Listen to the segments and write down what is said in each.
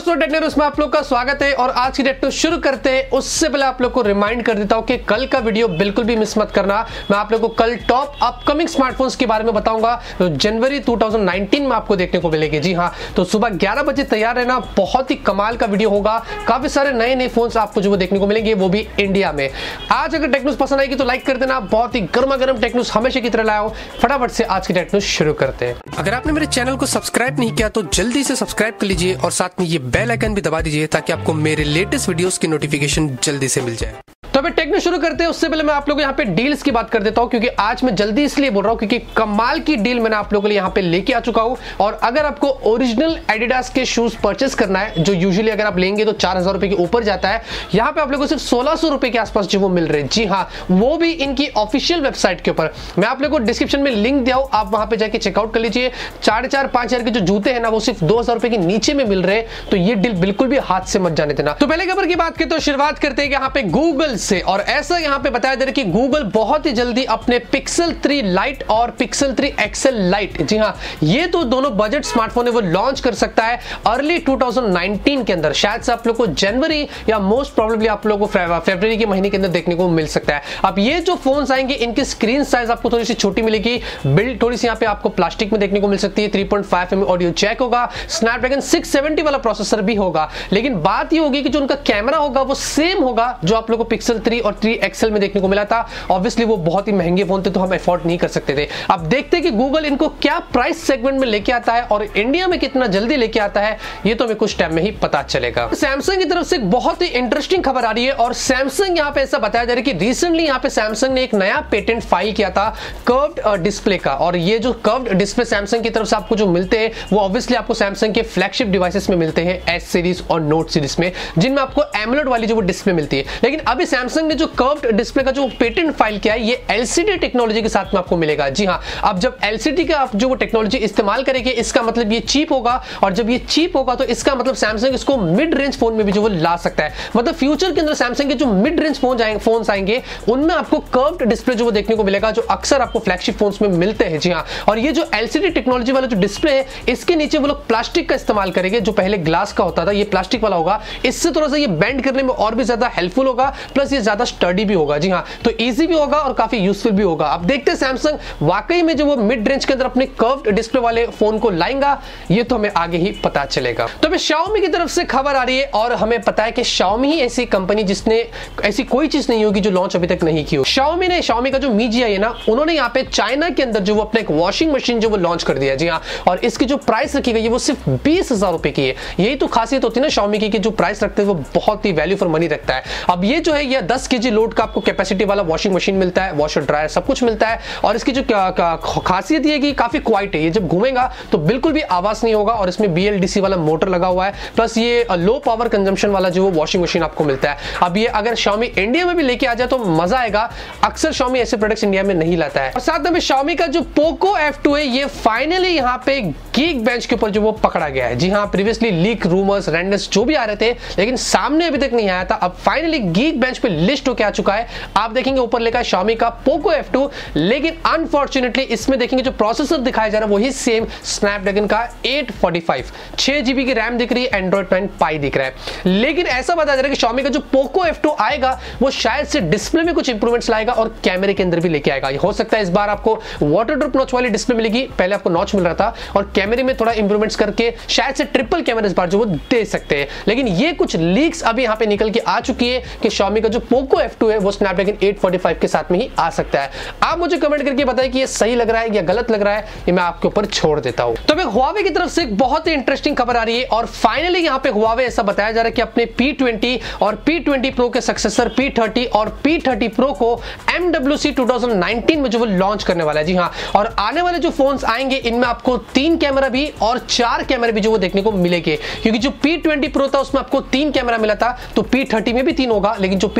दोस्तों tech news में आप लोग का स्वागत है और आज की टेक न्यूज़ शुरू करते हैं उससे पहले आप लोग को रिमाइंड कर देता हूं कि कल का वीडियो बिल्कुल भी मिस मत करना। मैं आप लोग को कल टॉप अपकमिंग स्मार्टफोन्स के बारे में बताऊंगा तो जनवरी 2019 में आपको देखने को मिलेगी। जी हां, तो सुबह 11 बजे तैयार रहना, बहुत ही कमाल का वीडियो होगा। काफी सारे नए नए फोन्स आपको जो देखने को मिलेंगे वो भी इंडिया में। आज अगर टेक न्यूज़ पसंद आएगी तो लाइक कर देना। बहुत ही गर्मा गर्म टेक न्यूज़ हमेशा की तरह लाया हूं। फटाफट से आज की टेक न्यूज़ शुरू करते हैं। अगर आपने मेरे चैनल को सब्सक्राइब नहीं किया तो जल्दी से सब्सक्राइब कर लीजिए और साथ में ये बेल आइकन भी दबा दीजिए ताकि आपको मेरे लेटेस्ट वीडियोस की नोटिफिकेशन जल्दी से मिल जाए। तो अभी टेक न्यूज़ शुरू करते हैं उससे पहले मैं आप लोगों को यहाँ पे डील्स की बात कर देता हूँ, क्योंकि आज मैं जल्दी इसलिए बोल रहा हूँ क्योंकि कमाल की डील मैंने आप लोगों के लिए यहाँ पे लेके आ चुका हूँ। और अगर आपको ओरिजिनल एडिडास के शूज परचेस करना है जो यूजुअली अगर आप लेंगे तो 4000 रुपए के ऊपर जाता है, यहाँ पे आप लोगों को सिर्फ 1600 रुपए के आसपास जो वो मिल रहे हैं। जी हाँ, वो भी इनकी ऑफिशियल वेबसाइट के ऊपर। मैं आप लोगों को डिस्क्रिप्शन में लिंक दिया हूँ, आप वहां पे जाके चेकआउट कर लीजिए। 4,500 के जो जूते हैं ना वो सिर्फ 2000 रुपए के नीचे में मिल रहे हैं, तो ये डील बिल्कुल भी हाथ से मत जाने देना। तो पहले खबर की बात करें तो शुरुआत करते हैं यहाँ पे गूगल से, और ऐसा यहाँ पे बताया जा रहा है कि गूगल बहुत ही जल्दी अपने पिक्सल 3 लाइट और पिक्सल 3 एक्सेल लाइट, जी हाँ, ये तो दोनों बजट स्मार्टफोन है वो लॉन्च कर सकता है अर्ली 2019 के अंदर। शायद से आप लोग को जनवरी या मोस्ट प्रोबेबली आप लोगों को फरवरी के महीने के अंदर देखने को मिल सकता है। अब ये जो फोन्स आएंगे इनकी स्क्रीन साइज आपको थोड़ी सी छोटी मिलेगी, बिल्ड थोड़ी सी यहाँ पे आपको प्लास्टिक में देखने को मिल सकती है। 3.5 mm ऑडियो जैक होगा, स्नैपड्रैगन 670 वाला प्रोसेसर भी होगा। लेकिन बात ये होगी कि जो उनका कैमरा होगा वो सेम होगा जो आप लोग को पिक्सल 3 और 3 एक्सेल में देखने को मिला था। ऑब्वियसली वो बहुत ही महंगे फोन थे तो हम अफोर्ड नहीं कर सकते थे। अब देखते हैं कि गूगल इनको क्या प्राइस सेगमेंट में लेके आता है और इंडिया में कितना जल्दी लेके आता है, ये तो हमें कुछ टाइम में ही पता चलेगा। सैमसंग की तरफ से एक बहुत ही इंटरेस्टिंग खबर आ रही है और सैमसंग यहाँ पे ऐसा बताया जा रहा है कि रिसेंटली यहाँ पे सैमसंग ने एक नया पेटेंट फाइल किया था कर्व्ड डिस्प्ले का। और ये जो कर्व्ड डिस्प्ले सैमसंग की तरफ से आपको जो मिलते हैं वो ऑब्वियसली आपको सैमसंग के फ्लैगशिप डिवाइसेस में मिलते हैं, एस सीरीज और नोट सीरीज में, जिनमें आपको एमोलेड वाली जो वो डिस्प्ले मिलती है। लेकिन अभी सैमसंग ने जो कर्व्ड डिस्प्ले का जो पेटेंट फाइल किया है ये एलसीडी टेक्नोलॉजी के साथ में आपको मिलेगा। जी हां, अब जब एलसीडी का आप जो वो टेक्नोलॉजी इस्तेमाल करेंगे इसका मतलब ये चीप होगा, और जब ये चीप होगा तो इसका मतलब सैमसंग इसको मिड रेंज फोन में भी जो वो ला सकता है। मतलब फ्यूचर के अंदर सैमसंग के जो मिड रेंज फोन आएंगे उनमें आपको कर्व्ड डिस्प्ले जो वो देखने को मिलेगा, जो अक्सर आपको फ्लैगशिप फोन्स में मिलते हैं। जी हां, और ये जो एलसीडी टेक्नोलॉजी वाला जो डिस्प्ले है इसके नीचे वो लोग प्लास्टिक का इस्तेमाल करेंगे, जो पहले ग्लास का होता था ये प्लास्टिक वाला होगा। इससे थोड़ा सा ये बेंड करने में और भी ज्यादा हेल्पफुल होगा, प्लस ये ज्यादा स्टडी भी होगा। जी हां, तो इजी भी होगा और काफी यूजफुल भी होगा। अब देखते हैं सैमसंग वाकई में जो वो मिड रेंज के अंदर अपने कर्व्ड डिस्प्ले वाले फोन को लाएगा, ये तो हमें आगे ही पता चलेगा। तो अभी Xiaomi की तरफ से खबर आ रही है और हमें पता है कि Xiaomi ही ऐसी कंपनी जिसने ऐसी कोई चीज नहीं होगी जो लॉन्च अभी तक नहीं की हो। Xiaomi का जो Mi Gi है ना, उन्होंने यहाँ पे चाइना के अंदर जो वो अपना एक वॉशिंग मशीन जो वो लॉन्च कर दिया। जी हाँ, और इसकी जो प्राइस रखी गई है वो सिर्फ 20,000 रुपए की है। यही तो खासियत होती है ना Xiaomi की कि जो प्राइस रखते हैं वो बहुत ही वैल्यू फॉर मनी रखता है। अब ये जो है ये 10 kg लोड का आपको कैपेसिटी वाला वॉशिंग मशीन मिलता है, वॉशर ड्रायर सब कुछ मिलता है। और इसकी जो खासियत ये कि काफी क्वाइट है, ये जब घूमेगा तो बिल्कुल भी आवाज नहीं होगा, और इसमें BLDC वाला मोटर लगा हुआ है, प्लस ये लो पावर कंजम्पशन वाला जो वॉशिंग मशीन आपको मिलता है। अब ये अगर Xiaomi इंडिया में भी लेके आ जाए तो मजा आएगा। अक्सर Xiaomi ऐसे प्रोडक्ट्स इंडिया में नहीं लाता है। और साथ में Xiaomi का जो Poco F2 है ये फाइनली यहाँ पे Geekbench के ऊपर जो वो पकड़ा गया है। जी हाँ, प्रीवियसली लीक रूमर्स रेंडर्स जो भी आ रहे थे लेकिन सामने अभी तक नहीं आया था, अब फाइनली Geekbench पे लिस्ट होके आ चुका है। आप देखेंगे ऊपर लिखा है Xiaomi का Poco F2, लेकिन अनफॉर्चुनेटली इसमें देखेंगे जो प्रोसेसर दिखाया जा रहा है वही सेम स्नैपड्रैगन का 845, 6GB की रैम दिख रही है, Android 9 Pie दिख रहा है। लेकिन ऐसा बताया जा रहा है कि Xiaomi का जो Poco F2 आएगा वो शायद से डिस्प्ले में कुछ इंप्रूवमेंट्स लाएगा और कैमरे के अंदर भी लेके आएगा। हो सकता है इस बार आपको वाटर ड्रॉप नॉच वाली डिस्प्ले मिलेगी, पहले आपको नॉच मिल रहा था, और कैमरे में थोड़ा इंप्रूवमेंट्स करके शायद से ट्रिपल कैमरा इस बार जो वो दे सकते हैं। लेकिन ये कुछ लीक्स अभी यहाँ पे निकल के आ चुकी है कि Xiaomi का जो Poco F2 है वो स्नैपड्रैगन 845 के साथ में ही आ सकता है। आप मुझे कमेंट करके बताइए कि ये सही लग रहा है या गलत लग रहा है, ये मैं आपके ऊपर छोड़ देता हूं। तो Huawei की तरफ से एक बहुत ही इंटरेस्टिंग खबर आ रही है और फाइनली यहाँ पे Huawei ऐसा बताया जा रहा है कि अपने P20 और P20 Pro के सक्सेसर P30 और P30 Pro को MWC 2019 में जो वो लॉन्च करने वाला है। जी हाँ, और आने वाले जो फोन्स आएंगे इनमें आपको 3 कैमरा भी और 4 कैमरे भी जो वो देखने को मिलेंगे, क्योंकि जो P20 Pro था उसमें आपको 3 कैमरा मिला था, तो P30 में भी 3 होगा, लेकिन जो P30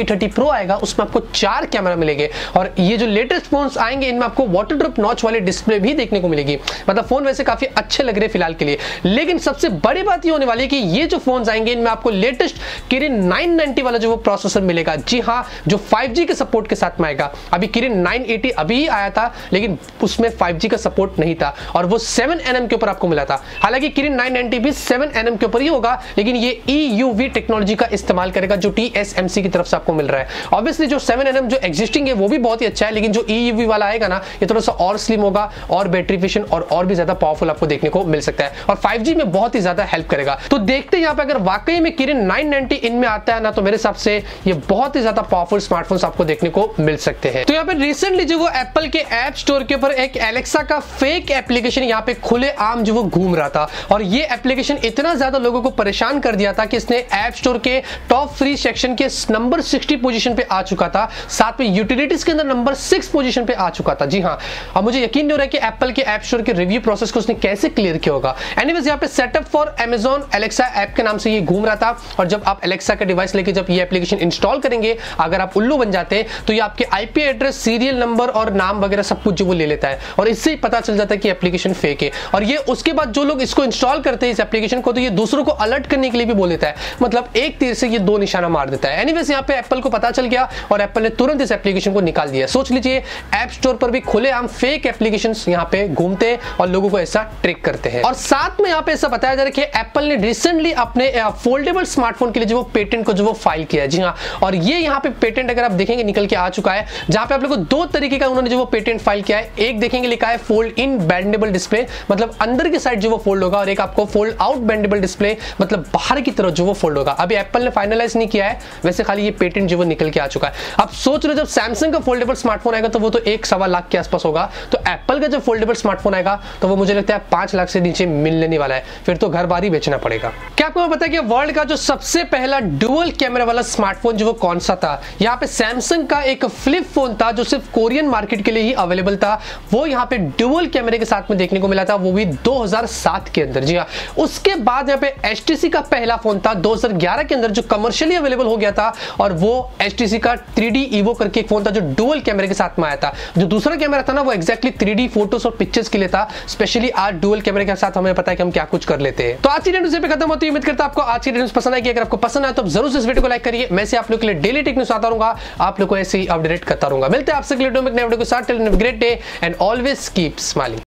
थ्रो आएगा उसमें आपको 4 कैमरा मिलेंगे। और ये जो लेटेस्ट फोन्स आएंगे इनमें आपको वाटर ड्रॉप नॉच वाली डिस्प्ले भी देखने को मिलेगी। मतलब फोन वैसे काफी अच्छे लग रहे हैं फिलहाल के लिए, लेकिन सबसे बड़ी बात ये होने वाली है कि ये जो फोन्स आएंगे इनमें आपको लेटेस्ट किरिन 990 वाला जो वो प्रोसेसर मिलेगा। जी हाँ, जो 5G के सपोर्ट के साथ में आएगा। अभी किरिन 980 अभी ही आया था लेकिन उसमें 5G का सपोर्ट नहीं था और वो 7nm के ऊपर आपको मिला था। हालांकि किरिन 990 भी 7nm के ऊपर ही होगा, लेकिन ये EUV टेक्नोलॉजी का इस्तेमाल करेगा जो TSMC की तरफ से आपको मिल रहा है। ऑब्वियसली जो 7nm जो एग्जिस्टिंग है वो भी बहुत ही अच्छा है, लेकिन जो EUV वाला आएगा ना ये थोड़ा सा और स्लिम होगा और बैटरी एफिशिएंट और भी ज्यादा पावरफुल आपको देखने को मिल सकता है और 5G में बहुत ही ज्यादा हेल्प करेगा। तो देखते हैं यहाँ पे अगर वाकई में किरिन 990 इनमें आता है ना तो मेरे हिसाब से ये बहुत ही ज्यादा पावरफुल स्मार्टफोन्स आपको देखने को मिल सकते हैं। तो यहाँ पे रिसेंटली जो वो एप्पल के ऐप स्टोर के ऊपर एक एलेक्सा का फेक एप्लीकेशन यहाँ पे खुलेआम जो वो घूम रहा था और ये एप्लीकेशन इतना ज्यादा लोगों को परेशान कर दिया था कि इसने ऐप स्टोर के टॉप 3 सेक्शन के नंबर 60 पोजीशन पे आ चुका था, साथ में यूटिलिटीज के अंदर नंबर 6 पोजीशन पे आ चुका था। जी हाँ, अब मुझे यकीन नहीं हो रहा है कि एप्पल के ऐप स्टोर के रिव्यू प्रोसेस को उसने कैसे क्लियर किया होगा। एनीवेज यहाँ पे setup for Amazon Alexa app के नाम से ये घूम रहा था और जब आप एलेक्सा का डिवाइस लेके जब ये एप्लीकेशन इंस्टॉल करेंगे, अगर आप उल्लू बन जाते हैं तो ये आपके आईपी एड्रेस, सीरियल नंबर और नाम वगैरह सब कुछ जो वो ले लेता है और इससे ही पता चल जाता है कि एप्लीकेशन फेक है। और ये उसके बाद जो लोग इसको इंस्टॉल करते हैं इस एप्लीकेशन को, तो ये दूसरों को अलर्ट करने के लिए भी बोल देता है। मतलब एक तीर से ये 2 निशाना मार देता है। एनीवेज यहाँ पे एप्पल को पता चल गया और एप्पल ने तुरंत इस एप्लीकेशन को निकाल दिया। सोच लीजिए ऐप स्टोर पर भी खुलेआम फेक एप्लीकेशंस यहाँ पे घूमते हैं और लोगों को ऐसा ट्रिक करते हैं। और साथ में यहाँ पे ऐसा बताया जा रहा है कि एप्पल ने रिसेंटली अपने फोल्डेबल स्मार्टफोन के लिए जो वो पेटेंट को जो वो फाइल किया है। जी हाँ, और ये यहाँ पे पेटेंट अगर आप देखेंगे निकल के आ चुका है, जहां पे आप लोगों को 2 तरीके का उन्होंने जो वो पेटेंट फाइल किया है। एक देखेंगे लिखा है फोल्ड इन बेंडेबल डिस्प्ले, मतलब अंदर की साइड जो वो फोल्ड होगा, और एक आपको फोल्ड आउट बेंडेबल डिस्प्ले, मतलब बाहर की तरफ जो वो फोल्ड होगा। अभी एप्पल ने फाइनलाइज नहीं किया है, वैसे खाली ये पेटेंट जो वो निकल के आ चुका है। अब सोच रहे हो जब सैमसंग का फोल्डेबल स्मार्टफोन आएगा तो वो तो 1-1.25 लाख के आसपास होगा, तो एप्पल का जब फोल्डेबल स्मार्टफोन आएगा तो वो मुझे लगता है 5 लाख से नीचे मिलने वाला है। फिर तो घर बार ही बेचना पड़ेगा। क्या आपको पता है कि वर्ल्ड का जो सबसे पहला डुअल कैमरा वाला स्मार्टफोन जो वो कौन सा था? यहाँ पे सैमसंग का एक फ्लिप फोन था जो सिर्फ कोरियन मार्केट के लिए ही अवेलेबल था। वो यहाँ पे डुअल कैमरे के साथ में देखने को मिला था, वो भी 2007 के अंदर। जी हाँ, उसके बाद यहाँ पे HTC का पहला फोन था 2011 के अंदर जो कमर्शियली अवेलेबल हो गया था, और वो HTC का 3D EVO करके एक फोन था जो डुअल कैमरे के साथ में आया था। जो दूसरा कैमरा था ना वो एक्जैक्टली 3D फोटोज और पिक्चर्स के लिए था। स्पेशली आज डुअल कैमरे के साथ हमें पता है कि हम क्या कुछ कर लेते हैं। तो आज की वीडियो पे खत्म होती है। उम्मीद करता हूं आपको आज की वीडियो पसंद आएगी। अगर आपको पसंद आए तो जरूर से इस वीडियो को लाइक करिए। मैं से आप लोगों के लिए डेली टेक न्यूज़ आता रहूंगा, आप लोगों को ऐसे ही अपडेट करता रहूंगा। मिलते हैं आपसे अगले वीडियो में नए वीडियो के साथ। Till then have a great day and always keep smiling.